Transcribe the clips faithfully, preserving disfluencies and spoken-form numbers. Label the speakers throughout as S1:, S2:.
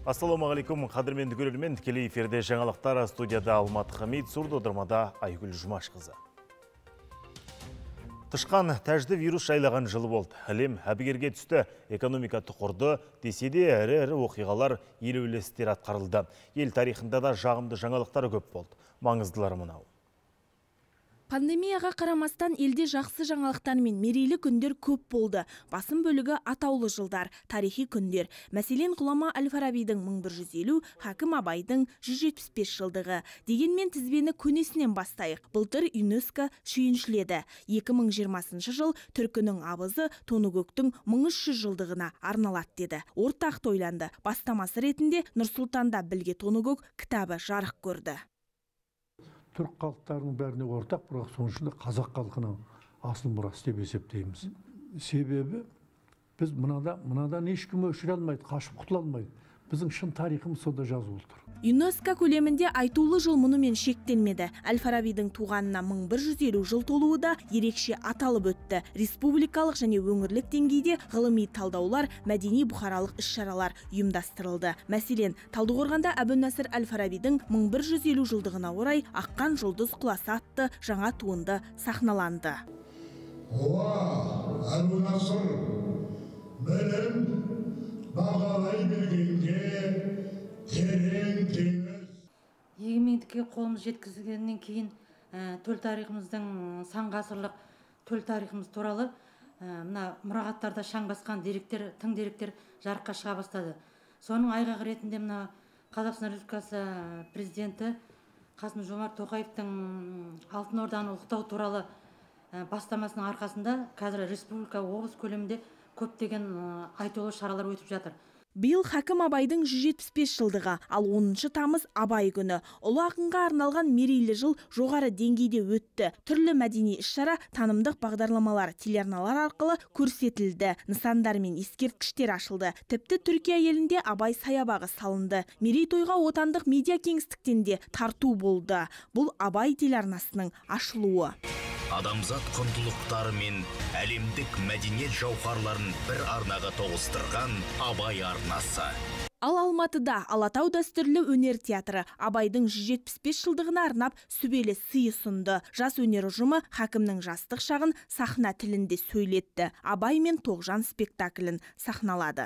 S1: Ассалаумағалейкум, қадірменді көрермен, тікелей эфирде жаңалықтар, студияда Алматы Хамид, сурдодырмада Айгүл Жұмаш қызы. Тышқан тәжді вирус жайлаған жылы болды. Әлем әбігерге түсті, экономика тұқырды, десе де әрі-әрі оқиғалар елеулі істер атқарылды. Ел тарихында да жағымды жаңалықтар көп болды. Маңыздылары мынау.
S2: Пандемияға қарамастан елде жақсы жаңалықтар мен мерейлі күндер көп болды. Басым бөлігі атаулы жылдар, тарихи күндер. Мәселен, ғұлама Әл-Фарабидің мың бір жүз елу, Хакім Абайдың жүз жетпіс бес жылдығы. Дегенмен тізбені көнесінен бастайық. Былтыр ЮНЕСКО шүйіншіледі. екі мың жиырмасыншы жыл түркінің абызы Тоныкөктің мың үш жүз жылдығына арналады деді. Ортақ тойланды. Бастамасы ретінде Нұр-Сұлтанда Білге Тоныкөк кітабы жарық көрді.
S3: Түрк халықтарының бәріне ортақ, бірақ соның ішінде қазақ халқының асыл мұрасы деп есептейміз. Себебі біз мынада, мынадан ешкім өшіре алмайды, қашып құтыла алмайды. Біздің шын тарихымыз сода жазылып тұр.
S2: ЮНЕСКО көлемінде айтулы жыл мұнымен шектелмеді. Әл-Фарабидің туғанына мың бір жүз елу жыл толуы да ерекше аталып өтті. Республикалық және өңірлік деңгейде ғылыми талдаулар, мәдени бұқаралық іс-шаралар ұйымдастырылды. Мәселен, Талдықорғанда Әбу-Насыр Әл-Фарабидің мың бір жүз елу жылдығына орай Аққан жұлдыз құласы атты жаңа туынды сахналанды.
S4: Уа, Әбу-Насыр, білім бағалай білгенге терең теңіз.
S5: Егемендікке қолымыз жеткізгеннен кейін төл тарихымыздың сан ғасырлық төл тарихымыз туралы мына мұрағаттарда шаң басқан деректер, тың деректер жарыққа шыға бастады. Соның айғағы ретінде мына Қазақстан Республикасы президенті Қасым-Жомарт Тоқаевтың Алтын Орданы ұлықтау туралы бастамасының арқасында қазір республика облыс көлемінде көптеген айтулы шаралар өтіп жатыр.
S2: Биыл Хакім Абайдың жүз жетпіс бес жылдығы, ал оныншы тамыз Абай күні. Ұлы ақынға арналған мерейлі жыл жоғары деңгейде өтті. Түрлі мәдени іс-шара, танымдық бағдарламалар, телеарналар арқылы көрсетілді. Нысандар мен ескерткіштер ашылды. Тіпті Түркия елінде Абай саябағы салынды. Мерейтойға отандық медиа кеңістіктен де тарту болды. Бұл Абай телеарнасының ашылуы.
S6: Адамзат құндылықтары мен әлемдік мәдениет жауһарларын бір арнаға тоғыстырған Абай арнасы.
S2: Ал Алматыда Алатау дәстүрлі өнер театры Абайдың жүз жетпіс бес жылдығына арнап сүбелі сый ұсынды. Жас өнер ұжымы Хакімнің жастық шағын сахна тілінде сөйлетті. Абай мен Тоғжан спектаклін сахналады.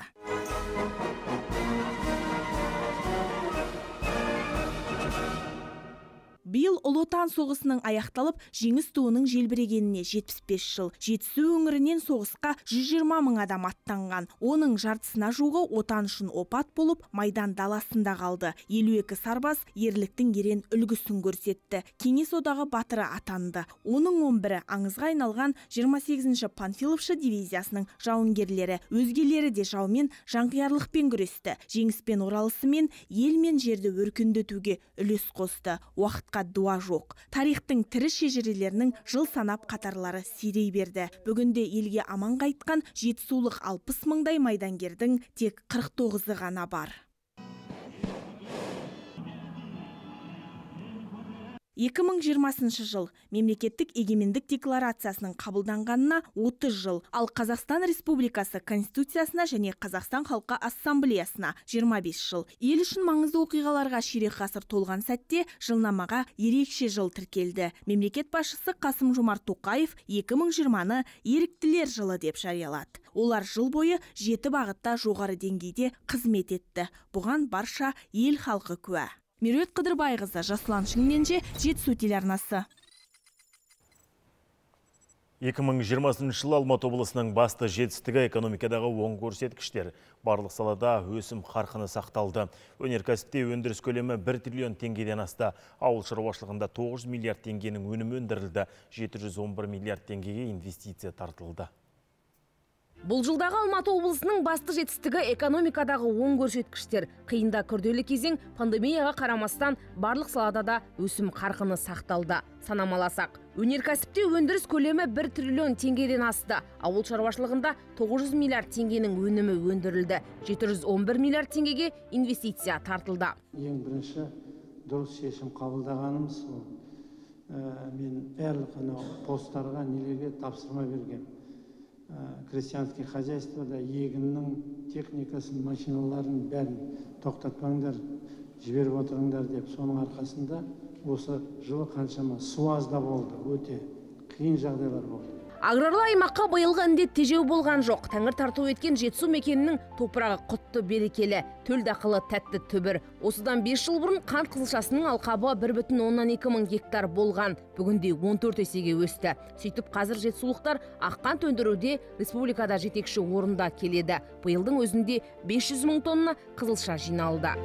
S2: Биыл Ұлы Отан соғысының аяқталып, жеңіс туының желбірегеніне жетпіс бес жыл. Жетісу өңірінен соғысқа жүз жиырма мың адам аттанған. Оның жартысына жуығы отан үшін опат болып, майдан даласында қалды. елу екі сарбаз ерліктің ерен үлгісін көрсетті. Кеңес одағы батыры атанды. Оның он бірі аңызға айналған жиырма сегізінші Панфиловшы дивизиясының жауынгерлері. Өзгелері де жаумен жанқиярлықпен күресті. Жеңіспен оралысымен ел мен жерді өркендетуге үлес қосты. Уақытқа дуа жоқ. Тарихтың тірі шежірелерінің жыл санап қатарлары сирей берді. Бүгінде елге аман қайтқан жетісулық алпыс мыңдай майдангердің тек қырық тоғызы ғана бар. екі мың жиырмасыншы жыл мемлекеттік егемендік декларациясының қабылданғанына отыз жыл, ал Қазақстан Республикасы Конституциясына және Қазақстан халқы ассамблеясына жиырма бес жыл. Ел үшін маңызды оқиғаларға ширек ғасыр толған сәтте жылнамаға ерекше жыл тіркелді. Мемлекет басшысы Қасым-Жомарт Тоқаев екі мың жиырманы еріктілер жылы деп жариялады. Олар жыл бойы жеті бағытта жоғары деңгейде қызмет етті. Бұған барша ел халқы куә. Меруерт Қыдырбайқызы, Жасұлан Шыңменже, Жетісу телеарнасы.
S1: екі мың жиырмасыншы жыл Алматы облысының басты жетістігі экономикадағы оң көрсеткіштер. Барлық салада өсім қарқыны сақталды. Өнеркәсіпте өндіріс көлемі бір триллион теңгеден асты. Ауыл шаруашылығында тоғыз жүз миллиард теңгенің өнімі өндірілді. жеті жүз он бір миллиард теңгеге инвестиция тартылды.
S7: Бұл жылдағы Алматы облысының басты жетістігі экономикадағы оң көрсеткіштер. Қиында күрделі кезең пандемияға қарамастан барлық салада да өсім қарқыны сақталды. Санамаласақ, өнеркәсіпте өндіріс көлемі бір триллион теңгеден асты. Ауыл шаруашылығында тоғыз жүз миллиард теңгенің өнімі өндірілді. жеті жүз он бір миллиард теңгеге инвестиция тартылды.
S8: Ең бірінші дұрыс шешім қабылдағанымыз, мен барлық постарға нелерге тапсырма берген. крестьянский хозяйствода егіннің техникасын, машиналарын бәрін тоқтатпаңдар, жіберіп отырыңдар деп, соның арқасында осы жылы қаншама су азда болды, өте қиын жағдайлар болды.
S7: Аграрлы аймаққа биылғы індет тежеу болған жоқ. Тәңір тарту еткен Жетісу мекенінің топырағы құтты берекелі, төл дақылы тәтті түбір. Осыдан бес жыл бұрын қант қызылшасының алқабы бір бүтін оннан екі мың гектар болған. Бүгінде он төрт есеге өсті. Сөйтіп қазір жетісулықтар аққант өндіруде республикада жетекші орында келеді. Биылдың өзінде бес жүз мың тонна қызылша жиналды.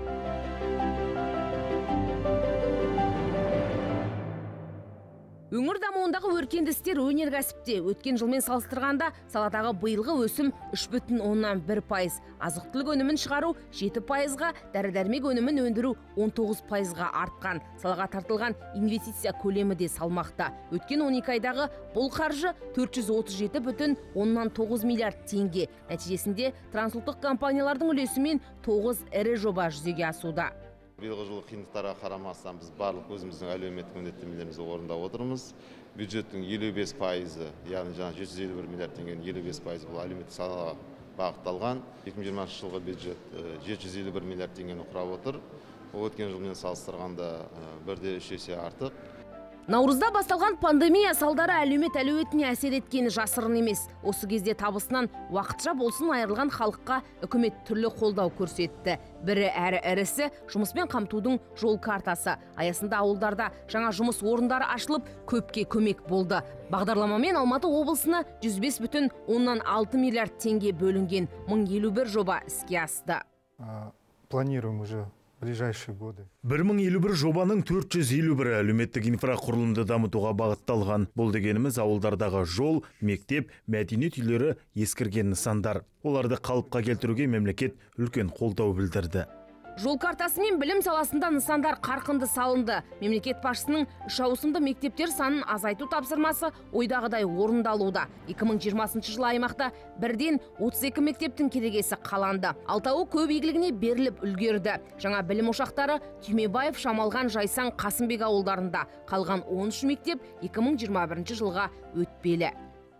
S7: Өңір дамуындағы өркенді істер өнеркәсіпте өткен жылмен салыстырғанда саладағы биылғы өсім үш бүтін оннан бір пайыз. Азық-түлік өнімін шығару жеті пайызға, дәрі-дәрмек өнімін өндіру он тоғыз пайызға артқан. Салаға тартылған инвестиция көлемі де салмақты. Өткен он екі айдағы бұл қаржы төрт жүз отыз жеті бүтін оннан тоғыз миллиард теңге. Нәтижесінде трансұлттық компаниялардың үлесімен тоғыз ірі жоба жүзеге асуда.
S9: Биылғы жылы қиындықтарға қарамастан біз барлық өзіміздің әлеуметтік міндеттемелерімізді орындап отырмыз. Бюджеттің елу бес пайызы, яғни жаңа жеті жүз елу бір миллиард теңгенің елу бес пайызы бұл әлеуметтік салаға бағытталған. екі мың жиырмасыншы жылғы бюджет жеті жүз елу бір миллиард теңгені құрап отыр. Ол өткен жылмен салыстырғанда бірде үш есе артық.
S7: Наурызда басталған пандемия салдары әлеумет әлеуетіне әсер еткені жасырын емес. Осы кезде табысынан уақытша болсын айырылған халыққа үкімет түрлі қолдау көрсетті. Бірі әрі ірісі жұмыспен қамтудың жол картасы. Аясында ауылдарда жаңа жұмыс орындары ашылып, көпке көмек болды. Бағдарламамен Алматы облысына жүз бес бүтін оннан алты миллиард теңге бөлінген, мың елу бір жоба іске асты.
S10: Планируем уже ближайшие годы.
S1: бір мың елу бір жобаның төрт жүз елу бірі әлеуметтік инфрақұрылымды дамытуға бағытталған. Бұл дегеніміз ауылдардағы жол, мектеп, мәдениет үйлері ескірген нысандар. Оларды қалыпқа келтіруге мемлекет үлкен қолдау білдірді.
S7: Жол картасы мен білім саласында нысандар қарқынды салынды. Мемлекет басшысының үш ауысымды мектептер санын азайту тапсырмасы ойдағыдай орындалуда. екі мың жиырмасыншы жылы аймақта бірден отыз екі мектептің керегесі қаланды. Алтауы көп игілігіне беріліп үлгерді. Жаңа білім ошақтары Түймебаев, Шамалған, Жайсаң, Қасымбек ауылдарында. Қалған он үш мектеп екі мың жиырма бірінші жылға өтпелі.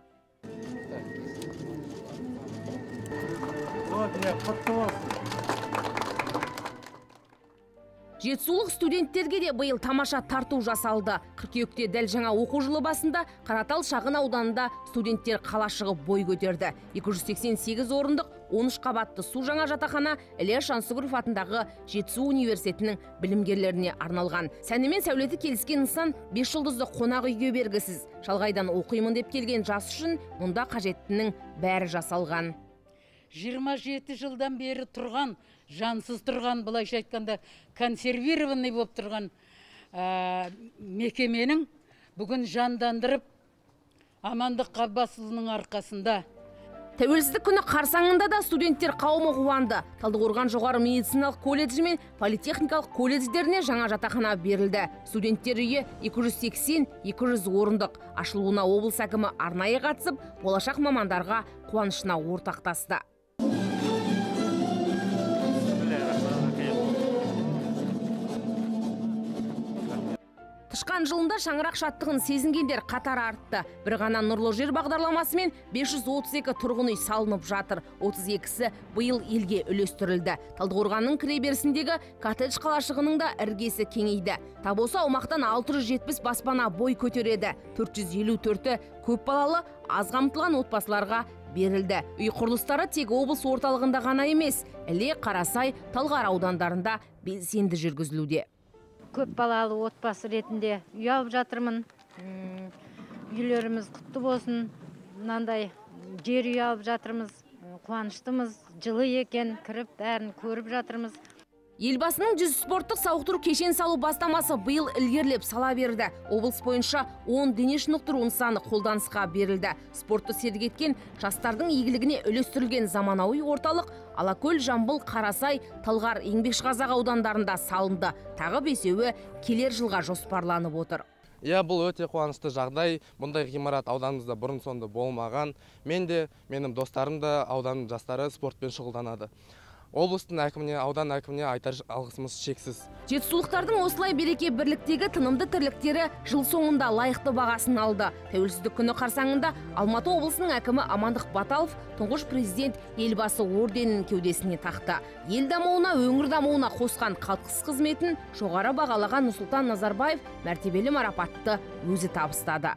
S7: Жетісулық студенттерге де биыл тамаша тарту жасалды. Қыркүйекте дәл жаңа оқу жылы басында Қаратал шағын ауданында студенттер қалашығы бой көтерді. екі жүз сексен сегіз орындық он үш қабатты су жаңа жатақхана Ілияс Жансүгіров атындағы Жетісу университетінің білімгерлеріне арналған. Сәні мен сәулеті келіскен нысан бес жұлдызды қонақ үйге бергісіз. Шалғайдан оқимын деп келген жас үшін мұнда қажеттінің бәрі жасалған.
S11: жиырма жеті жылдан бері тұрған, жансыз тұрған, былайша айтқанда консервированный болып тұрған мекеменің бүгін жандандырып Амандық Қаббасұлының арқасында.
S7: Тәуелсіздік күні қарсаңында да студенттер қауымы қуанды. Талдықорған жоғары медициналық колледжі мен политехникалық колледждеріне жаңа жатақхана берілді. Студенттер үйі екі жүз сексен екі жүз орындық. Ашылуына облыс әкімі арнайы қатысып, болашақ мамандарға қуанышына ортақтасты. Тышқан жылында шаңырақ шаттығын сезінгендер қатар артты. Бір ғана нұрлы жер бағдарламасымен бес жүз отыз екі тұрғын үй салынып жатыр. отыз екісі биыл елге үлестірілді. Талдықорғанның кіреберісіндегі коттедж қалашығының да іргесі кеңейді. Тап осы аумақтан алты жүз жетпіс баспана бой көтереді. төрт жүз елу төрті көп балалы, аз қамтылған отбасыларға берілді. Үй құрылыстары тек облыс орталығында ғана емес, Іле, Қарасай, Талғар аудандарында белсенді жүргізілуде.
S12: Көп балалы отбасы ретінде үй алып жатырмын. Үйлеріміз құтты болсын. Мынандай жер үй алып жатырмыз. Қуаныштымыз, жылы екен, кіріп бәрін көріп жатырмыз.
S7: Елбасының жүз спорттық сауықтыру кешен салу бастамасы биыл ілгерлеп сала берді. Облыс бойынша он дене шынықтыру нысаны қолданысқа берілді. Спортты сергеткен жастардың игілігіне үлестірілген заманауи орталық Алакөл, Жамбыл, Қарасай, Талғар, Еңбекшіқазақ аудандарында салынды. Тағы бесеуі келер жылға жоспарланып отыр.
S13: Иә, бұл өте қуанышты жағдай. Бұндай ғимарат ауданымызда бұрын соңды болмаған. Мен де, менің достарым да ауданның жастары спортпен шұғылданады. облыстың әкіміне, аудан әкіміне айтар алғысымыз шексіз.
S7: Жетісулықтардың осылай береке бірліктегі тынымды тірліктері жыл соңында лайықты бағасын алды. Тәуелсіздік күні қарсаңында Алматы облысының әкімі Амандық Баталов тұңғыш президент елбасы орденін кеудесіне тақты. Ел дамуына, өңір дамуына қосқан қалтқысыз қызметін жоғары бағалаған Нұрсұлтан Назарбаев мәртебелі марапатты өзі табыстады.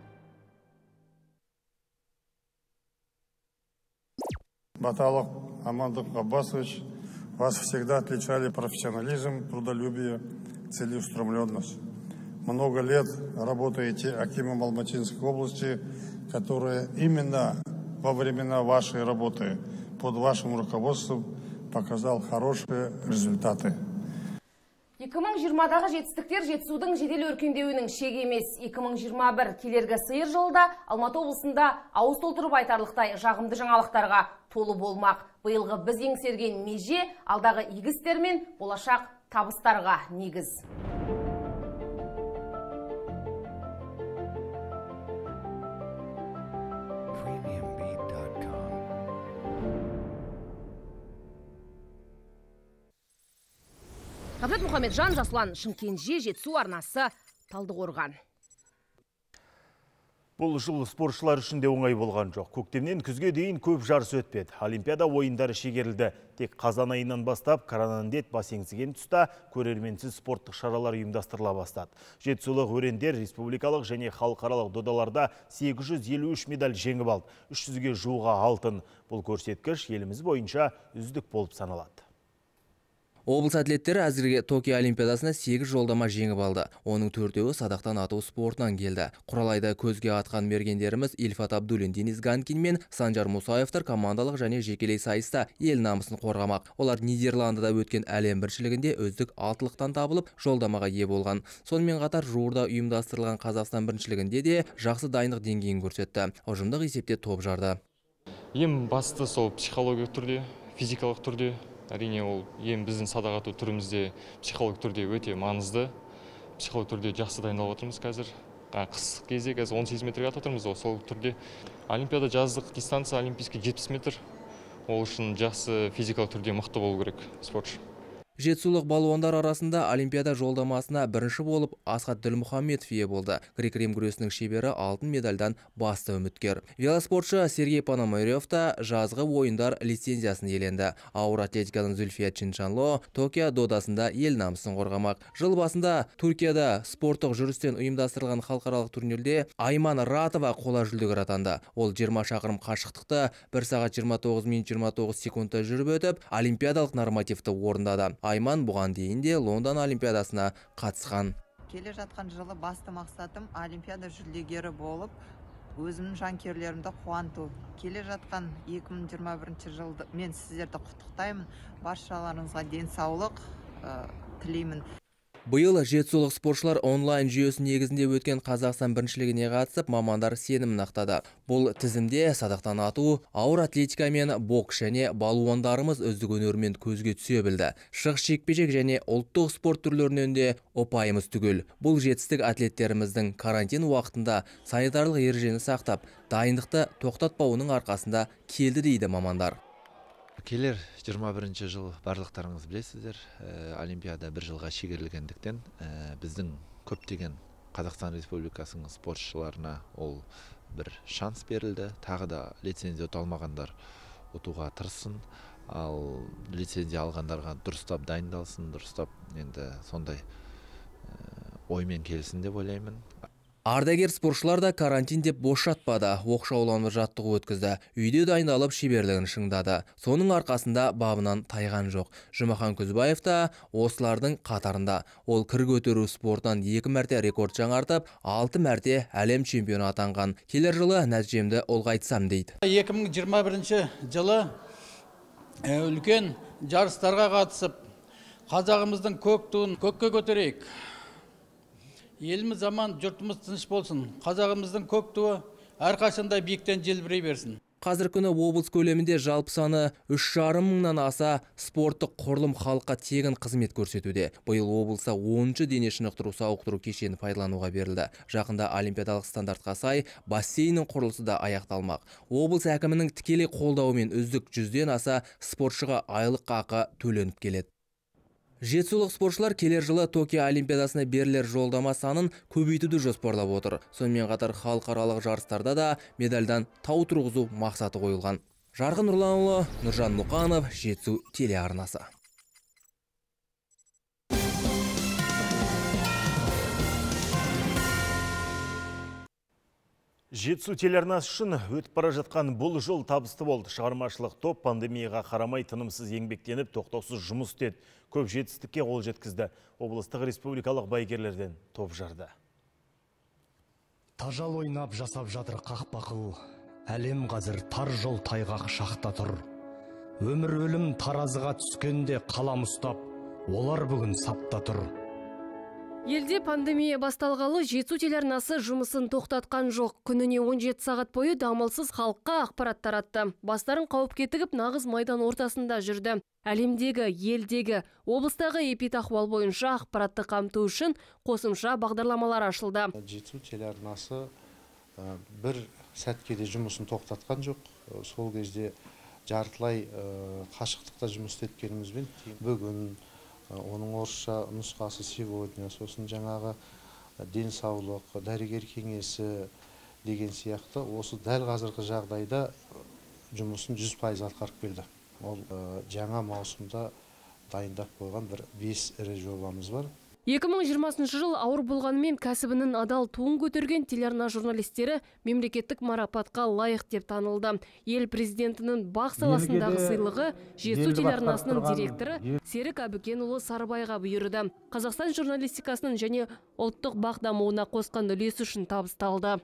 S14: Баталов Амандық Аббасович, вас всегда отличали профессионализм, трудолюбие, целеустремленность. Много лет работаете акимом Алматинской области, которая именно во времена вашей работы под вашим руководством показал хорошие результаты.
S7: екі мың жиырмадағы жетістіктер Жетісудың жедел өркендеуінің шегі емес. екі мың жиырма бір келергі сиыр жылда Алматы облысында ауыз толтырып айтарлықтай жағымды жаңалықтарға толы болмақ. Биылғы біз еңсерген меже алдағы игі істер мен болашақ табыстарға негіз. Ғабдет Мұхамеджан, Жасұлан Шымкенже, Жетісу арнасы, Талдықорған.
S1: Бұл жыл спортшылар үшін де оңай болған жоқ. Көктемнен күзге дейін көп жарыс өтпеді. Олимпиада ойындары шегерілді. Тек қазан айынан бастап коронавирус басеңсіген тұста көрерменсіз спорттық шаралар ұйымдастырыла бастады. Жетісулық өрендер республикалық және халықаралық додаларда сегіз жүз елу үш медаль жеңіп алды. үш жүзге жуығы алтын. Бұл көрсеткіш еліміз бойынша үздік болып саналады.
S15: Облыс атлеттері әзірге Токио Олимпиадасына сегіз жолдама жеңіп алды. Оның төртеуі садақтан ату спортынан келді. Құралайда көзге атқан мергендеріміз Ильфат Абдуллин, Денис Ганкин мен Санжар Мусаевтар командалық және жекелей сайыста ел намысын қорғамақ. Олар Нидерландыда өткен әлем біріншілігінде үздік алтылықтан табылып, жолдамаға ие болған. Сонымен қатар жуырда ұйымдастырылған Қазақстан біріншілігінде де жақсы дайындық деңгейін көрсетті. Ұжымдық есепте топ жарды.
S16: Ең басты сол психологиялық түрде, физикалық түрде. Әрине ол ең біздің садақ ату түрімізде психологик түрде өте маңызды. Психологик түрде жақсы дайындалып отырмыз қазір. Қыс кезде қазір он сегіз метрге атып отырмыз, сол түрде. Олимпиада жаздық дистанция олимпийский жетпіс метр. Ол үшін жақсы физикалық түрде мықты болу керек спортшы.
S15: Жетісулық балуандар арасында Олимпиада жолдамасына бірінші болып Асхат Ділмұхамедов ие болды. Грек-рим күресінің шебері алтын медальдан басты үміткер. Велоспортшы Сергей Пономарев та жазғы ойындар лицензиясын иеленді. Ауыр атлетикадан Зүлфия Чиншанло Токио додасында ел намысын қорғамақ. Жыл басында Түркияда спорттық жүрістен ұйымдастырылған халықаралық турнирде Айман Ратова қола жүлдегер атанды. Ол жиырма шақырым қашықтықты бір сағат жиырма тоғыз минут жиырма тоғыз секундта жүріп өтіп, олимпиадалық нормативті орындады. Айман бұған дейін де Лондон олимпиадасына қатысқан.
S17: Келе жатқан жылы басты мақсатым олимпиада жүлдегері болып, өзімнің жанкүйерлерімді қуанту. Келе жатқан екі мың жиырма бірінші жылды мен сіздерді құттықтаймын. Баршаларыңызға денсаулық тілеймін.
S15: Биыл жетісулық спортшылар онлайн жүйесі негізінде өткен Қазақстан біріншілігіне қатысып, мамандар сенімін ақтады. Бұл тізімде садақтан ату, ауыр атлетика мен бокс және балуандарымыз үздік өнермен көзге түсе білді. Шығыс жекпе-жек және ұлттық спорт түрлерінен де ұпайымыз түгел. Бұл жетістік атлеттеріміздің карантин уақытында санитарлық ережені сақтап, дайындықты тоқтатпауының арқасында келді дейді мамандар.
S18: Келер жиырма бірінші жыл барлықтарыңыз білесіздер, Олимпиада бір жылға шегерілгендіктен біздің көптеген Қазақстан Республикасының спортшыларына ол бір шанс берілді. Тағы да лицензия ұталмағандар ұтуға тырыссын, ал лицензия алғандарға дұрыстап дайындалсын, дұрыстап енді сондай оймен келсін деп ойлаймын.
S15: Ардагер спортшылар да карантин деп бос жатпады, оқшауланып жаттығу өткізді. Үйде дайындалып шеберлігін шыңдады. Соның арқасында бабынан тайған жоқ. Жұмахан Күзбаев та осылардың қатарында. Ол кір көтеру спортынан екі мәрте рекорд жаңартып, алты мәрте әлем чемпионы атанған. Келер жылы нәтижемді ұлғайтсам дейді.
S19: екі мың жиырма бірінші жылы үлкен жарыстарға қатысып, қазағымыздың көк туын көкке көтерейік. Еліміз заман, жұртымыз тыныш болсын. Қазағымыздың көк туы әрқашанда биіктен желбірей берсін.
S15: Қазір күні облыс көлемінде жалпы саны үш жарым мыңнан аса спорттық құрылым халыққа тегін қызмет көрсетуде. Биыл облыста оныншы дене шынықтыру сауықтыру кешені пайдалануға берілді. Жақында олимпиадалық стандартқа сай бассейннің құрылысы да аяқталмақ. Облыс әкімінің тікелей қолдауымен үздік жүзден аса спортшыға айлық ақы төленіп келеді. Жетісулық спортшылар келер жылы Токио олимпиадасына берілер жолдама санын көбейтуді жоспарлап отыр. Сонымен қатар халықаралық жарыстарда да медальдан тау тұрғызу мақсаты қойылған. Жарқын Нұрланұлы, Нұржан Мұқанов, Жетісу телеарнасы.
S1: Жетісу телеарнасы үшін өтіп бара жатқан бұл жыл табысты болды. Шығармашылық топ пандемияға қарамай тынымсыз еңбектеніп, тоқтаусыз жұмыс істеді. Көп жетістікке қол жеткізді. Облыстық республикалық байгерлерден топ жарды.
S20: Тажал ойнап жасап жатыр қақпақыл. Әлем қазір тар жол тайғақ шақта тұр. Өмір өлім таразыға түскенде қалам ұстап, олар бүгін сапта тұр.
S21: Елде пандемия басталғалы Жетісу телеарнасы жұмысын тоқтатқан жоқ. Күніне он жеті сағат бойы дамылсыз халыққа ақпарат таратты. Бастарын қауіпке тігіп, нағыз майдан ортасында жүрді. Әлемдегі, елдегі, облыстағы эпидахуал бойынша ақпаратты қамту үшін қосымша бағдарламалар ашылды.
S22: Жетісу телеарнасы бір сәтке де жұмысын тоқтатқан жоқ. Сол кезде жартылай қашықтықта жұмыс істеткенімізбен бүгін оның орысша нұсқасы сегодня, сосын жаңағы денсаулық, дәрігер кеңесі деген сияқты осы дәл қазіргі жағдайда жұмысын жүз пайыз атқарып келді. Ол жаңа маусымда дайындап қойған бір бес ірі жобамыз бар.
S21: екі мың жиырмасыншы жыл ауыр болғанымен кәсібінің адал туын көтерген телеарна журналистері мемлекеттік марапатқа лайық деп танылды. Ел президентінің бақ саласындағы сыйлығы Жетісу телеарнасының директоры Серік Әбікенұлы Сарыбайға бұйырды. Қазақстан журналистикасының және ұлттық бақ дамуына қосқан үлесі үшін табысталды.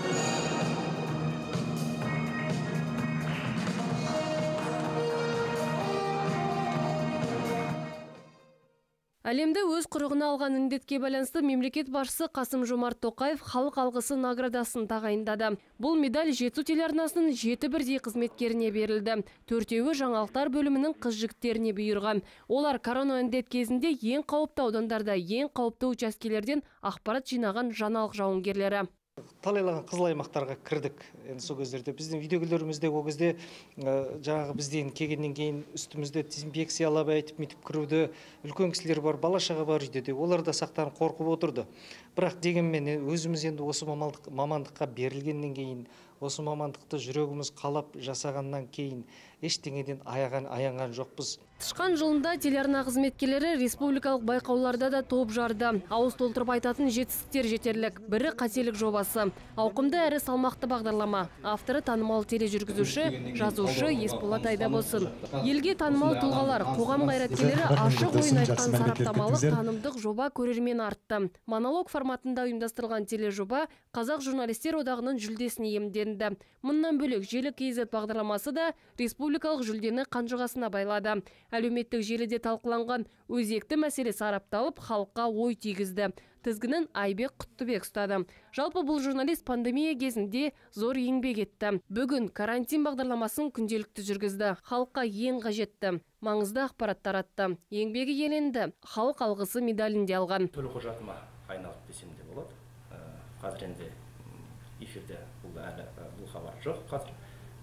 S21: Әлемді өз құрығына алған індетке байланысты мемлекет басшысы Қасым Жомарт Тоқаев халық алғысы наградасын тағайындады. Бұл медаль Жетісу телеарнасының жеті бірдей қызметкеріне берілді. Төртеуі жаңалықтар бөлімінің қыз жігіттеріне бұйырған. Олар корона індет кезінде ең қауіпті аудандарда, ең қауіпті учаскелерден ақпарат жинаған жаңалық жауынгерлері.
S23: Талайлаған қызыл аймақтарға кірдік. Енді сол кездерде біздің видеогүлдерімізде ол кезде жаңағы бізден келгеннен кейін үстімізде дезинфекциялап айтып митіп кіруді үлкен кісілер бар, бала-шаға бар үйде де. Олар да сақтанып қорқып отырды. Бірақ дегенмен өзіміз енді осы мамандыққа берілгеннен кейін, осы мамандықты жүрегіміз қалап жасағаннан кейін ештеңеден аяған аянған жоқпыз.
S21: Тышқан жылында телеарна қызметкерлері республикалық байқауларда да топ жарды. Ауыз толтырып айтатын жетістіктер жетерлік. Бірі қателік жобасы. Ауқымды әрі салмақты бағдарлама. Авторы танымал тележүргізуші, жазушы Есболат Айдабосын. Елге танымал тұлғалар, қоғам қайраткерлері ашық ойын айтқан сараптамалық танымдық жоба көрермен артты. Монолог форматында ұйымдастырылған тележоба Қазақ журналистер одағының жүлдесін иемденді. Мұнан бөлек желі кей зет бағдарламасы да республикалық жүлдені қанжығасына байлады. Әлеуметтік желіде талқыланған өзекті мәселе сарапталып, халыққа ой тигізді. Тізгінін Айбек Құттыбек ұстады. Жалпы бұл журналист пандемия кезінде зор еңбек етті. Бүгін карантин бағдарламасын күнделікті жүргізді. Халыққа ең қажетті, маңызды ақпарат таратты. Еңбегі еленді. Халық алғысы медалінде алған.
S24: Төлі құжатыма айналып десем де болады. Қазір енді эфирде бұл әлі бұл хабар жоқ. Қазір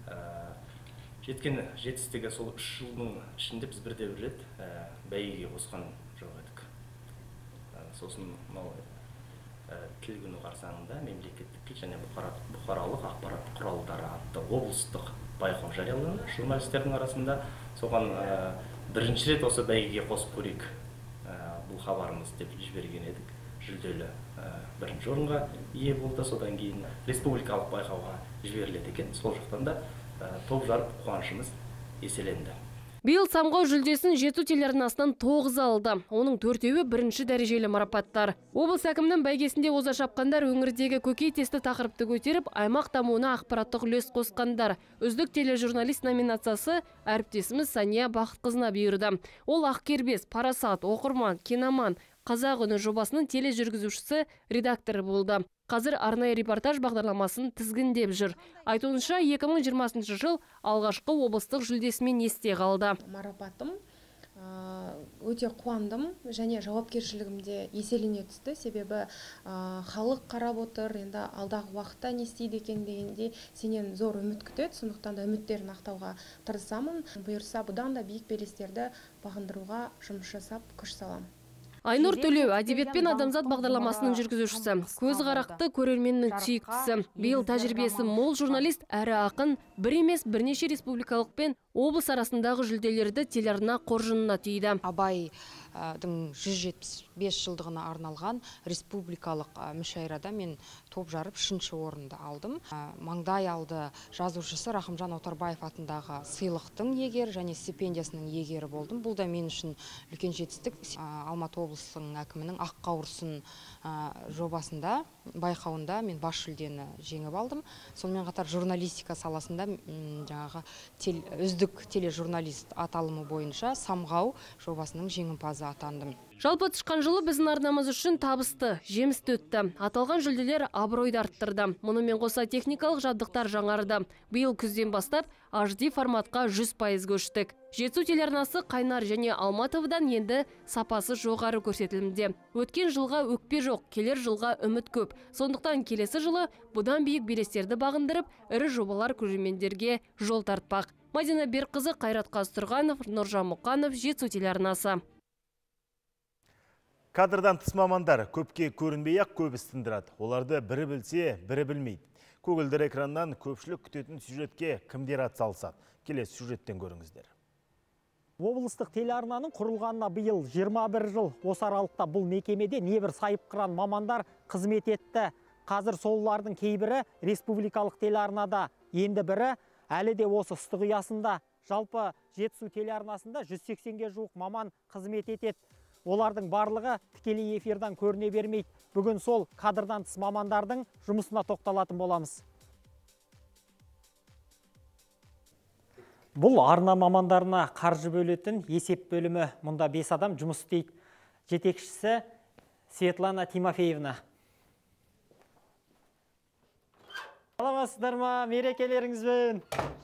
S24: жеткен жетістігі сол үш жылдың ішінде біз бірде бір рет бәйгеге қосқан жоқ едік. Сосын тіл күні қарсаңында мемлекеттік тіл және бұқаралық ақпарат құралдары атты облыстық байқау жарияланды журналистердің арасында. Соған бірінші рет осы бәйгеге қосып көрейік бұл хабарымыз деп жіберген едік. Жүлделі бірінші орынға ие болды. Содан кейін республикалық байқауға жіберіледі екен. Сол жақтан да топ жарып қуанышымыз еселенді.
S21: Биыл самғау жүлдесін Жетісу телеарнасынан тоғыз алды. Оның төртеуі бірінші дәрежелі марапаттар. Облыс әкімінің бәйгесінде оза шапқандар, өңірдегі көкейтесті тақырыпты көтеріп, аймақ дамуына ақпараттық үлес қосқандар. Үздік тележурналист номинациясы әріптесіміз Сания Бақытқызына бұйырды. Ол Ақкербес, Парасат, Оқырман, Киноман, Қазақ үні жобасының тележүргізушісі, редакторы болды. Қазір арнайы репортаж бағдарламасын тізгіндеп жүр. Айтуынша екі мың жиырмасыншы жыл алғашқы облыстық жүлдесімен есте қалды.
S3: Марапатым өте қуандым және жауапкершілігімде еселене түсті. Себебі халық қарап отыр, енді алдағы уақытта не істейді екен дегенде сенен зор үміт күтеді. Сондықтан да үміттерін ақтауға тырысамын. Бұйырса бұдан да биік белестерді бағындыруға жұмыс жасап күш салам.
S21: Айнұр Төлеу әдебиет пен адамзат бағдарламасының жүргізушісі, көз қарақты көрерменнің сүйіктісі. Биыл тәжірибесі мол журналист әрі ақын бір емес бірнеше республикалық пен облыс арасындағы жүлделерді телеарна қоржынына түйді.
S4: Абайдың жүз жетпіс бес жылдығына арналған республикалық мүшәйрада мен топ жарып үшінші орынды алдым. Маңдай алды жазушысы Рахымжан Отарбаев атындағы сыйлықтың иегері және стипендиясының иегері болдым. Бұл да мен үшін үлкен жетістік. Алматы облысының әкімінің ақ қауырсын жобасында, байқауында мен бас жүлдені жеңіп алдым. Сонымен қатар журналистика саласында жаңағы үздік тележурналист аталымы бойынша Самғау жобасының жеңімпазы атандым.
S21: Жалпы тышқан жылы біздің арнамыз үшін табысты, жемісті өтті. Аталған жүлделер абыройды арттырды. Мұнымен қоса техникалық жабдықтар жаңарды. Биыл күзден бастап аш ди форматқа жүз пайыз көштік. Жетісу телеарнасы Қайнар және Алматовыдан енді сапасы жоғары көрсетілімде. Өткен жылға өкпе жоқ, келер жылға үміт көп. Сондықтан келесі жылы бұдан биік белестерді бағындырып, ірі жобалар көрермендерге жол тартпақ. Мадина Берқызы, Қайрат Қазтұрғанов, Нұржан Мұқанов, Жетісу телеарнасы.
S1: Кадрдан тыс мамандар көпке көрінбей-ақ көп істіндірады. Оларды бірі білсе, бірі білмейді. Көгілдір экраннан көпшілік күтетін сюжетке кімдер атсалысады? Келесі сюжеттен көріңіздер.
S5: Облыстық телеарнаның құрылғанына биыл жиырма бір жыл. Осы аралықта бұл мекемеде небір сайыпқыран мамандар қызмет етті. Қазір солардың кейбірі республикалық телеарнада, енді бірі әлі де осы ыстық ұясында. Жалпы Жетісу телеарнасында жүз сексенге жуық маман қызмет етеді. Олардың барлығы тікелей эфирдан көріне бермейді. Бүгін сол кадрдан тыс мамандардың жұмысына тоқталатын боламыз. Бұл арна мамандарына қаржы бөлетін есеп бөлімі. Мұнда бес адам жұмыс істейді. Жетекшісі Светлана Тимофеевна. Саламатсыздар ма, мерекелеріңізбен.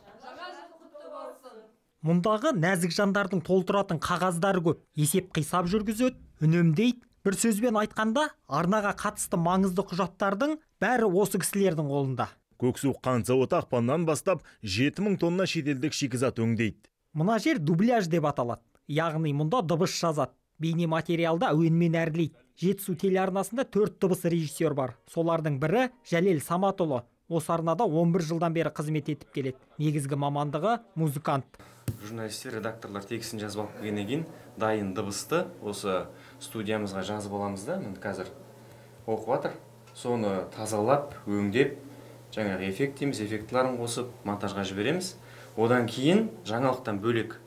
S5: Мұндағы нәзік жандардың толтыратын қағаздары көп. Есеп қисап жүргізеді, үнемдейді. Бір сөзбен айтқанда, арнаға қатысты маңызды құжаттардың бәрі осы кісілердің қолында.
S1: Көксу қант зауыты ақпаннан бастап жеті мың тонна шетелдік шикізат өңдейді.
S5: Мұна жер дубляж деп аталады. Яғни мұнда дыбыс жазады. Бейне материалда әуенмен әрлейді. Жетісу телеарнасында төрт дыбыс режиссер бар. Солардың бірі Жәлел Саматұлы. Осы арнада он бір жылдан бері қызмет етіп келеді. Негізгі мамандығы музыкант.
S6: Журналистер, редакторлар текстін жазып алып келгеннен кейін дайын дыбысты осы студиямызға жазып аламыз да, міне қазір оқып жатыр. Соны тазалап, өңдеп, жаңағы эффект дейміз, эффектларын қосып, монтажға жібереміз. Одан кейін жаңалықтан бөлек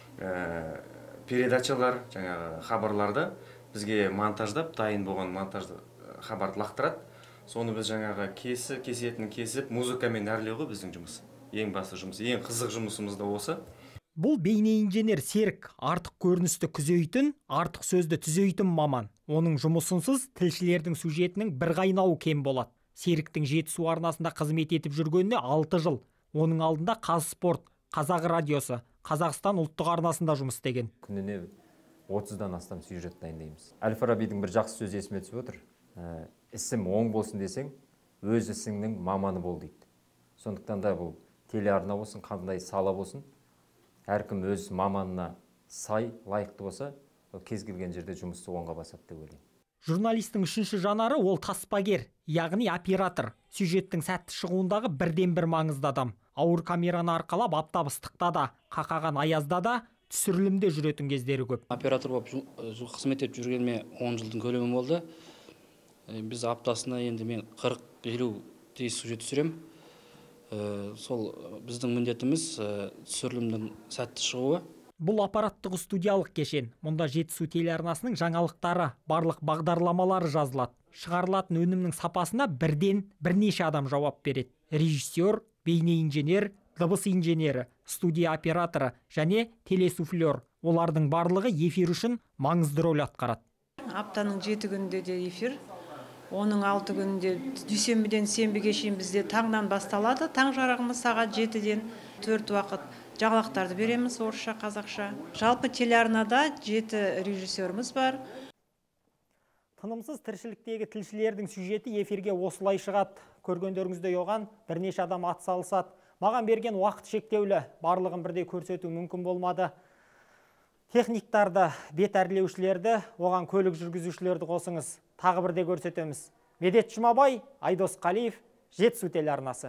S6: передачалар, жаңағы хабарларды бізге монтаждап, дайын болған монтажды хабарды лақтырады. Соны біз жаңағы кесі, кесетін кесіп, музыкамен әрлеуі біздің жұмыс. Ең басты жұмыс, ең қызық жұмысымыз да осы.
S5: Бұл бейне инженер Серік артық көріністі күзейтін, артық сөзді түзейтін маман. Оның жұмысынсыз тілшілердің сюжетінің бір қайнауы кем болады. Серіктің Жетісу арнасында қызмет етіп жүргеніне алты жыл. Оның алдында Қазспорт, Қазақ радиосы, Қазақстан ұлттық арнасында жұмыс істеген.
S25: Күніне отыздан астам сюжет дайындаймыз. Әл-Фарабидің бір жақсы сөзі есіме түсіп отыр. Ісім оң болсын десең, өз ісіңнің маманы бол дейді. Сондықтан да бұл телеарна болсын, қандай сала болсын, әркім өз маманына сай, лайықты болса, кез келген жерде жұмысты оңға басады деп ойлаймын.
S5: Журналистің үшінші жанары ол таспагер, яғни оператор. Сюжеттің сәтті шығуындағы бірден бір маңызды адам. Ауыр камераны арқалап аптап ыстықта да, қақаған аязда да, түсірілімде жүретін кездері көп.
S26: Оператор болып қызмет етіп жүргеніме он жылдың көлемі болды. Біз аптасына енді мен қырық елу тез сюжет түсірем. Сол біздің міндетіміз түсірілімнің сәтті шығуы.
S5: Бұл аппараттық студиялық кешен. Мұнда Жетісу телеарнасының жаңалықтары, барлық бағдарламалары жазылады. Шығарылатын өнімнің сапасына бірден бірнеше адам жауап береді. Режиссер, бейне инженер, дыбыс инженері, студия операторы және телесуфлер. Олардың барлығы эфир үшін маңызды рөл атқарады.
S2: аптаның жеті күнінде де эфир. Оның алты күнінде дүйсенбіден сенбіге шейін бізде таңнан басталады. Таң жарығымыз сағат жетіден төрт уақыт жаңалықтарды береміз орысша, қазақша. Жалпы телеарнада жеті режиссеріміз бар.
S5: Тынымсыз тіршіліктегі тілшілердің сюжеті эфирге осылай шығады. Көргендеріңізде оған бірнеше адам атсалысады. Маған берген уақыт шектеулі, барлығын бірдей көрсету мүмкін болмады. Техниктарды, бет әрлеушілерді, оған көлік жүргізушілерді қосыңыз. Тағы бірде көрсетеміз. Медет Жұмабай, Айдос Қалиев, Жетісу телеарнасы.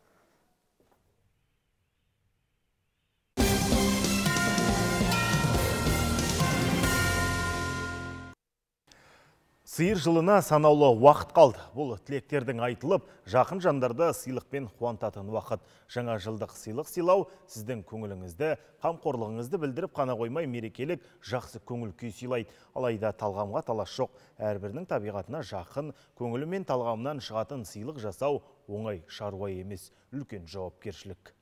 S1: Сиыр жылына санаулы уақыт қалды. Бұл тілектердің айтылып, жақын жандарды сыйлықпен қуантатын уақыт. Жаңа жылдық сыйлық сыйлау сіздің көңіліңізді, қамқорлығыңызды білдіріп қана қоймай, мерекелік жақсы көңіл күй сыйлайды. Алайда талғамға талас жоқ. Әрбірінің табиғатына жақын, көңілі мен талғамынан шығатын сыйлық жасау оңай шаруа емес, үлкен жауапкершілік.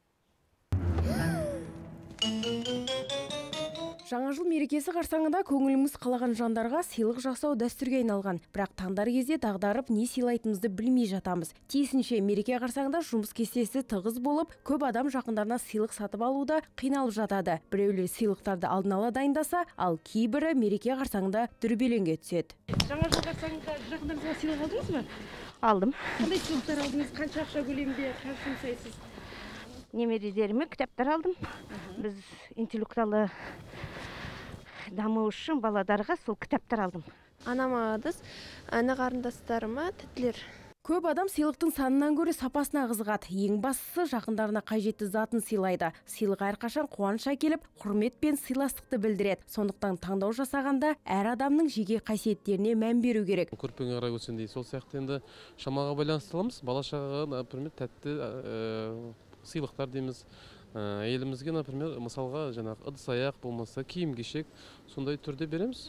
S7: Жаңа жыл мерекесі қарсаңында көңіліміз қалаған жандарға сыйлық жасау дәстүрге айналған. Бірақ таңдар кезде дағдарып не сыйлайтынымызды білмей жатамыз. Тиісінше мереке қарсаңында жұмыс кестесі тығыз болып, көп адам жақындарына сыйлық сатып алуда қиналып жатады. Біреулер сыйлықтарды алдын ала дайындаса, ал кейбірі мереке қарсаңында дүрбелеңге түседі.
S8: Жаңа жыл қарсаңында жақындарыңызға сыйлық алдыңыз ба?
S9: Алдым.
S8: Қандай сыйлықтар алдыңыз? Қанша ақша көлемінде, қанша жұмсайсыз?
S9: Немерелеріме кітаптар алдым. Біз интеллектуалы даму үшін баладарға сол кітаптар алдым.
S3: Анама ыдыс, ана қарындастарыма тәттілер.
S7: Көп адам сыйлықтың санынан көрі сапасына қызығады. Ең бастысы жақындарына қажетті затын сыйлайды. Сыйлық әрқашан қуаныш әкеліп, құрмет пен сыйластықты білдіреді. Сондықтан таңдау жасағанда әр адамның жеке қасиеттеріне мән беру керек.
S13: Көрпеңе қарай өтсін сол сияқты енді шамаға байланысты аламыз. Бала-шағаға, например, тәтті сыйлықтар дейміз. Елімізге, например, мысалға жаңағы ыдыс-аяқ болмаса киім-кешек сондай түрде береміз.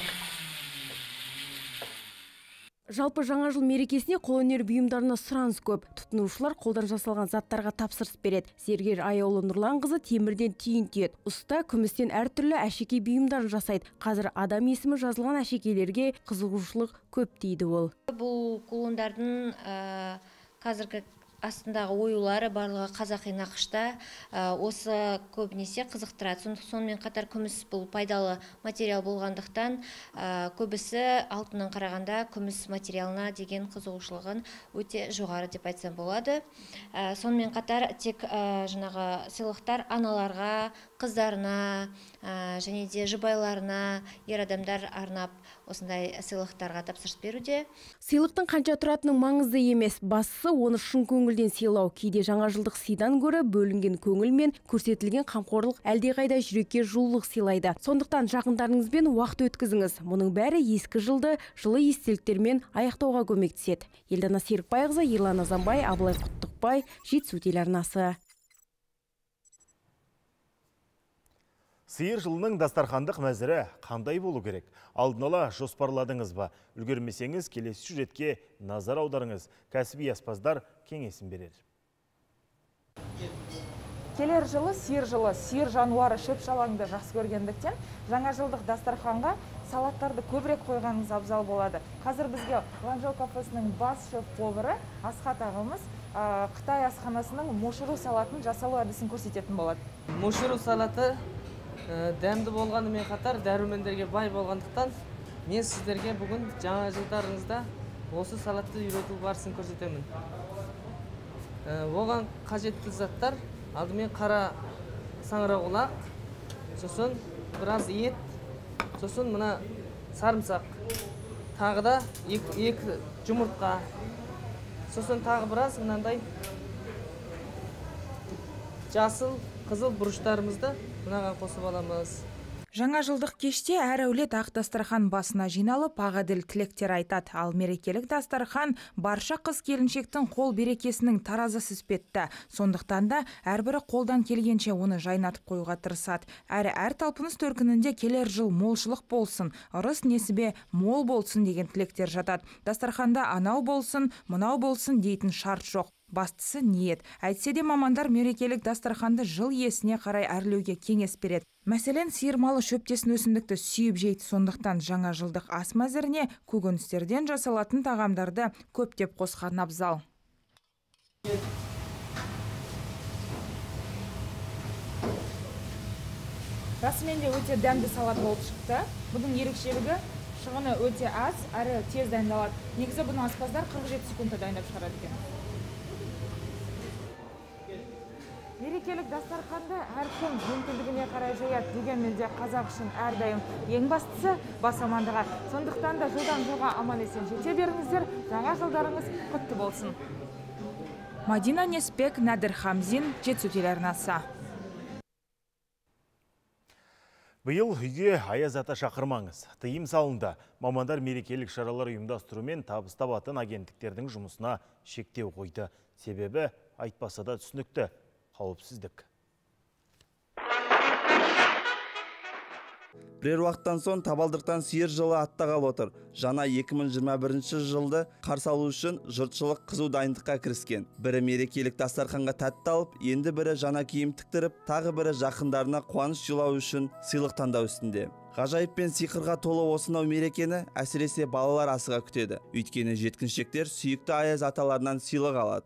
S7: Жалпы жаңа жыл мерекесіне қолөнер бұйымдарына сұраныс көп. Тұтынушылар қолдан жасалған заттарға тапсырыс береді. Зергер Аяулы Нұрланқызы темірден түйін түйеді. Ұста күмістен әртүрлі әшекей бұйымдарын жасайды. Қазір адам есімі жазылған әшекейлерге қызығушылық көп дейді ол.
S10: Бұл қолөндердің қазіргі астындағы оюлары барлығы қазақи нақышта, осы көбінесе қызықтырады. Сонымен қатар күміс бұл пайдалы материал болғандықтан, көбісі алтыннан қарағанда күміс материалына деген қызығушылығын өте жоғары деп айтсам болады. Сонымен қатар тек жаңағы сыйлықтар аналарға, қыздарына және де жұбайларына, ер адамдар арнап осындай сыйлықтарға тапсырыс беруде.
S7: Сыйлықтың қанша тұратының маңызды емес, бастысы оны шын көңілден сыйлау. Кейде жаңа жылдық сыйдан гөрі бөлінген көңіл мен көрсетілген қамқорлық әлдеқайда жүрекке жылулық сыйлайды. Сондықтан жақындарыңызбен уақыт өткізіңіз. Мұның бәрі ескі жылды жылы естеліктермен аяқтауға көмектеседі. Елдана Серікбайқызы, Ерлан Азанбай, Абылай Құттықбай, Жетісу телеарнасы.
S1: Сиыр жылының дастархандық мәзірі қандай болу керек? Алдын ала жоспарладыңыз ба? Үлгермесеңіз, келесі сюжетке назар аударыңыз. Кәсіби аспаздар кеңесін берер.
S11: Келер жылы сиыр жылы, сиыр жануары шөп-шалаңды жақсы көргендіктен, жаңа жылдық дастарханға салаттарды көбірек қойғаныңыз абзал болады. Қазір бізге Ланжау кафесінің бас шеф-повары Асхат ағамыз Қытай асханасының мошыру салатын жасалу әдісін көрсететін болады.
S12: Мошыру салаты дәмді болғанымен қатар дәрумендерге бай болғандықтан, мен сіздерге бүгін жаңа жылдарыңызда осы салатты үйрету барысын көрсетемін. Оған қажетті заттар алдымен қара саңырауқұлақ, сосын біраз ет, сосын мына сарымсақ, тағы да екі жұмыртқа, сосын тағы біраз мынандай жасыл, қызыл бұрыштарымызды мынаған қосып аламыз.
S27: Жаңа жылдық кеште әр әулет ақ дастархан басына жиналып, ағаділ тілектер айтады. Ал мерекелік дастархан барша қыз келіншектің қол берекесінің таразысы іспетті. Сондықтан да әрбірі қолдан келгенше оны жайнатып қоюға тырысады. Әрі әр талпыныс төркінінде келер жыл молшылық болсын, ырыс несібе мол болсын деген тілектер жатады. Дастарханда анау болсын, мынау болсын дейтін шарт жоқ. Бастысы ниет. Әйтсе де мамандар мерекелік дастарханды жыл иесіне қарай әрлеуге кеңес береді. Мәселен, сиыр малы шөптесін өсімдікті сүйіп жейді, сондықтан жаңа жылдық ас мәзіріне көкөністерден жасалатын тағамдарды көптеп қосқан абзал.
S11: Расымен де өте дәмді салат болып шықты. Бұның ерекшелігі шығыны өте аз, әрі тез дайындалады. Негізі бұны аспаздар қырық жеті секундта дайындап шығарады екен. Мерекелік дастарханды әркім мүмкіндігіне қарай жаяды, дегенмен де қазақ үшін әрдайым ең бастысы бас амандығы. Сондықтан да жылдан жылға аман есен жете беріңіздер, жаңа жылдарыңыз құтты болсын.
S27: Мадина Неспек, Надир Хамзин, Жетісу телеарнасы.
S1: Биыл үйге аяз ата шақырмаңыз. Тыйым салынды. Мамандар мерекелік шаралар ұйымдастырумен табыс табатын агенттіктердің жұмысына шектеу қойды. Себебі айтпаса да түсінікті. Қауіпсіздік.
S14: Бірер уақыттан соң табалдырықтан сиыр жылы аттағалы отыр. Жаңа екі мың жиырма бірінші жылды қарсы алу үшін жұртшылық қызу дайындыққа кіріскен. Бірі мерекелік дастарханға тәтті алып, енді бірі жаңа киім тіктіріп, тағы бірі жақындарына қуаныш сыйлау үшін сыйлық таңдау үстінде. Ғажайып пен сиқырға толы осынау мерекені әсіресе балалар асыға күтеді. Өйткені жеткіншектер сүйікті аяз аталарынан сыйлық алады.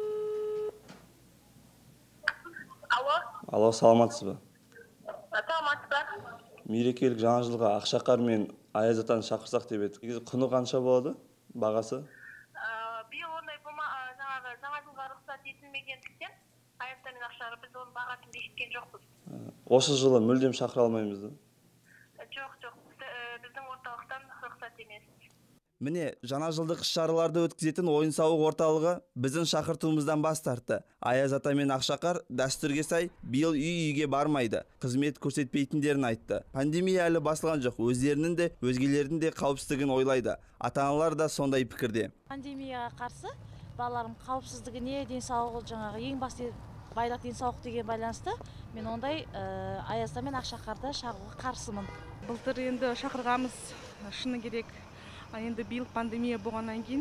S14: Алло, саламатсыз ба?
S15: Саламатсыз ба?
S14: Мерекелік жаңа жылға ақшақар мен аяз атаны шақырсақ деп едік. Құны қанша болады? Бағасы?
S15: Биыл ондай жаңағы жаңа жылға рұқсат етілмегендіктен аяз ата мен ақшақар біз оның бағасын бекіткен жоқпыз.
S14: Осы жылы мүлдем шақыра алмаймыз да?
S15: Жоқ, жоқ. Біздің орталықтан рұқсат емес.
S14: Міне, жаңа жылдық іс-шараларды өткізетін ойын-сауық орталығы біздің шақыртуымыздан бас тартты. Аяз ата мен ақшақар дәстүрге сай биыл үй-үйге бармайды, қызмет көрсетпейтіндерін айтты. Пандемия әлі басылған жоқ, өздерінің де, өзгелердің де қауіпсіздігін ойлайды. Ата-аналар да сондай пікірде.
S16: Пандемияға қарсы балаларым қауіпсіздігіне, денсаулығы жаңағы ең басты байлық денсаулық деген байланысты мен ондай аяз ата мен ақшақарды шақыруға қарсымын.
S17: Былтыр енді шақырғамыз шыны керек. Енді биыл пандемия болғаннан кейін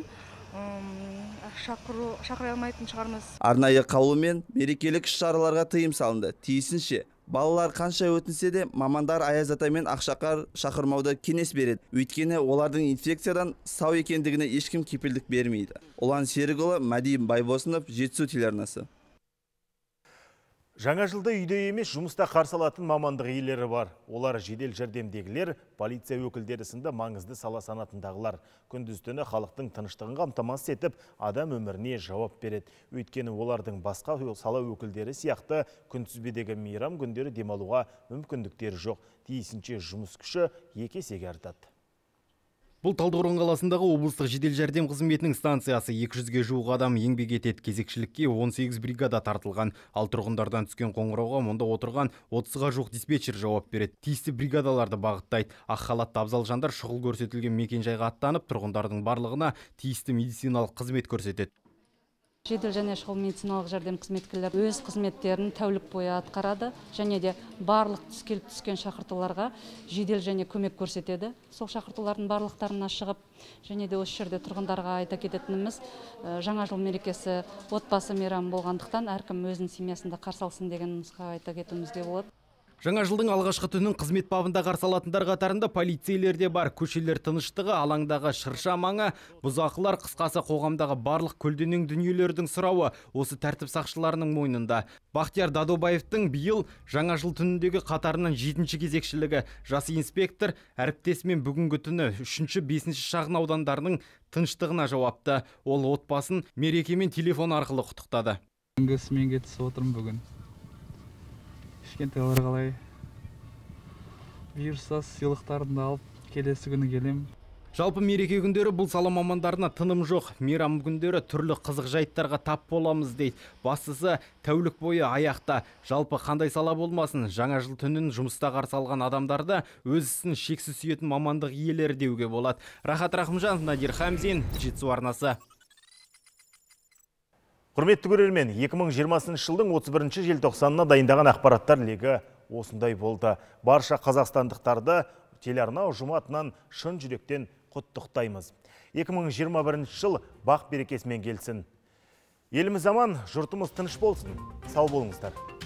S17: шақыра алмайтын шығармыз.
S14: Арнайы қаулымен мерекелік іс-шараларға тыйым салынды. Тиісінше, балалар қанша өтінсе де мамандар аяз ата мен ақшақар шақырмауды кеңес береді. Өйткені олардың инфекциядан сау екендігіне ешкім кепілдік бермейді. Ұлан Серікұлы, Мәди Байбосынов, Жетісу телеарнасы.
S1: Жаңа жылда үйде емес, жұмыста қарсы алатын мамандық иелері бар. Олар жедел жәрдемдегілер, полиция өкілдері сынды маңызды сала санатындағылар. Күндіз-түні халықтың тыныштығын қамтамасыз етіп, адам өміріне жауап береді. Өйткені олардың басқа сала өкілдері сияқты күнтізбедегі мейрам күндері демалуға мүмкіндіктері жоқ. Тиісінше жұмыс күші екі есеге артады.
S18: Бұл Талдықорған қаласындағы облыстық жедел жәрдем қызметінің станциясы. екі жүзге жуық адам еңбек етеді. Кезекшілікке он сегіз бригада тартылған. Ал тұрғындардан түскен қоңырауға мұнда отырған отызға жуық диспетчер жауап береді. Тиісті бригадаларды бағыттайды. Ақ халатты абзал жандар шұғыл көрсетілген мекен-жайға аттанып, тұрғындардың барлығына тиісті медициналық қызмет көрсетеді.
S19: Жедел және шұғыл медициналық жәрдем қызметкерлері өз қызметтерін тәулік бойы атқарады, және де барлық келіп түскен шақыртуларға жедел және көмек көрсетеді. Сол шақыртулардың барлықтарына шығып, және де осы жерде тұрғындарға айта кететініміз, жаңа жыл мерекесі отбасы мейрамы болғандықтан әркім өзінің семьясында қарсы алсын деген нұсқа айта кетуімізге болады.
S18: Жаңа жылдың алғашқы түнін қызмет бабында қарсы алатындар қатарында полицейлер де бар. Көшелер тыныштығы, алаңдағы шырша маңы, бұзақылар, қысқасы қоғамдағы барлық көлденең дүниелердің сұрауы осы тәртіп сақшыларының мойнында. Бақтияр Дадобаевтың биыл жаңа жыл түніндегі қатарынан жетінші кезекшілігі. Жас инспектор әріптесімен бүгінгі түні үшінші бесінші шағын аудандарының тыныштығына жауапты. Ол отбасын мерекемен телефон арқылы құттықтады.
S20: Мен түсіп отырмын бүгін. Кішкентайлар қалай вирустас сыйлықтарын алып келесі күні келем.
S18: Жалпы мереке күндері бұл сала мамандарына тыным жоқ. Мейрам күндері түрлі қызық жайттарға тап боламыз дейді. Бастысы тәулік бойы аяқта. Жалпы қандай сала болмасын, жаңа жыл түнін жұмыста қарсы алған адамдарды өз ісін шексіз сүйетін мамандық иелері деуге болады. Рахат Рахымжан, Надир Хамзин, Жетісу арнасы.
S1: Құрметті көрермен, екі мың жиырмасыншы жылдың отыз бірінші желтоқсанына дайындаған ақпараттар легі осындай болды. Барша қазақстандықтарды телеарна ұжымы атынан шын жүректен құттықтаймыз. екі мың жиырма бірінші жыл бақ берекесімен келсін. Еліміз аман, жұртымыз тыныш болсын. Сау болыңыздар.